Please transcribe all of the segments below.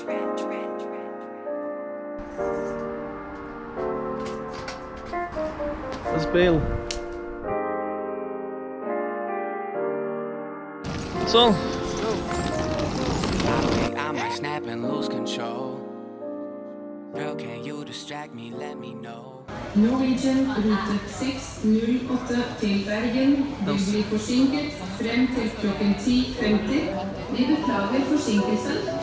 Spill. Sånn. I might snap and lose control. Girl, can you distract me? Let me know. Norwegian rute 608 til Bergen. Vi blir forsinket frem til klokken 10:50. Vi beklager forsinkelsen.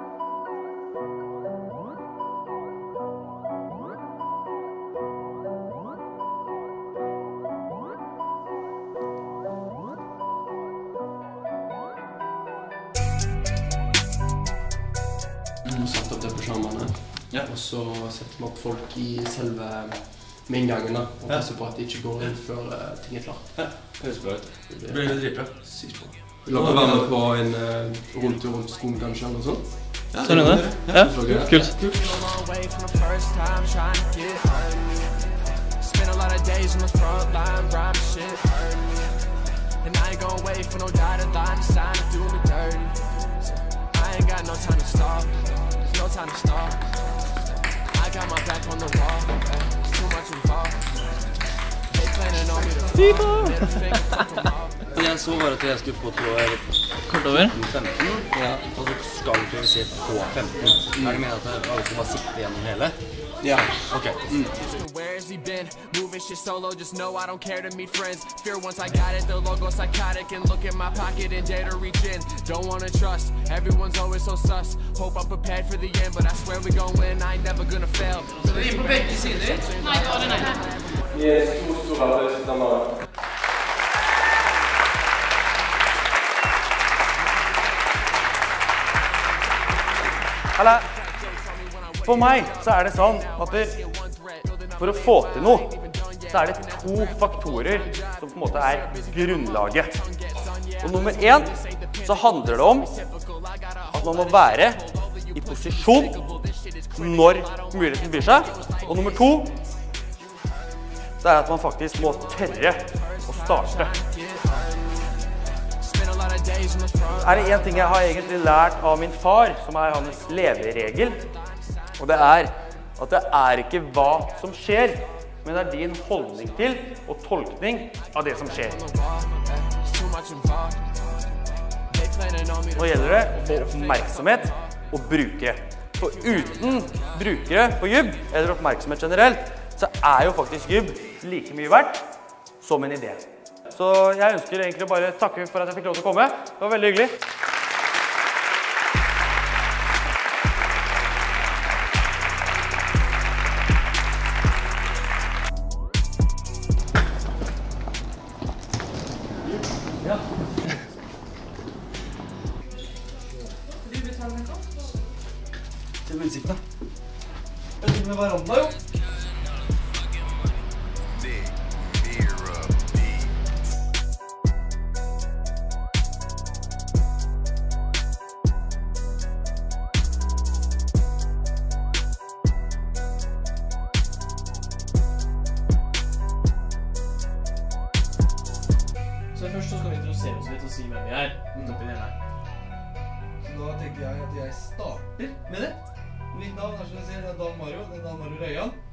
Satt opp depåsjamene, og så setter vi opp folk i selve med inngangen da, og passer på at de ikke går inn før ting er klart. Ja, det høres bra ut. Det blir litt dritbra. Sykt bra. Vil dere være med på en rundtur rundt skolen kanskje, eller noe sånt? Sånn er det? Ja, kult. No time to stop. I got my back on the wall. Too much involved. They planning on me to fall. Jeg så bare at jeg skulle på Kortover? 15, ja, og så skal vi improvisere på 15. Er det med at alle skal bare sitte gjennom hele? Ja. Ok. Where has he been? Moving shit solo, just know I don't care to meet friends. Fear once I got it, the logo psychotic. And look in my pocket and dare to reach in. Don't wanna trust, everyone's always so sus. Hope I'm prepared for the end, but I swear we gon' win. I ain't never gonna fail. Nei, det var det nei. Yes, to store standarder. Eller, for meg så er det sånn at for å få til noe, så er det 2 faktorer som på en måte er grunnlaget. Og nummer 1 så handler det om at man må være i posisjon når muligheten byr seg. Og nummer 2 så er det at man faktisk må tørre å starte. Er det en ting jeg har egentlig lært av min far, som er hans leveregel, og det er at det er ikke hva som skjer, men det er din holdning til og tolkning av det som skjer. Nå gjelder det å få oppmerksomhet og brukere. For uten brukere på Jubb, eller oppmerksomhet generelt, så er jo faktisk Jubb like mye verdt som en idé. Så jeg ønsker egentlig bare å takke for at jeg fikk lov til å komme. Det var veldig hyggelig. Ja. Du betaler med kort? Til utsikt da. Jeg tror med hverandre jo. Så først så skal vi introdusere oss litt og si hvem vi er. Oppi det her. Så da tenker jeg at jeg starter med det. Mitt navn er som jeg ser, det er Dan Mario. Det er Dan Mario Røyan.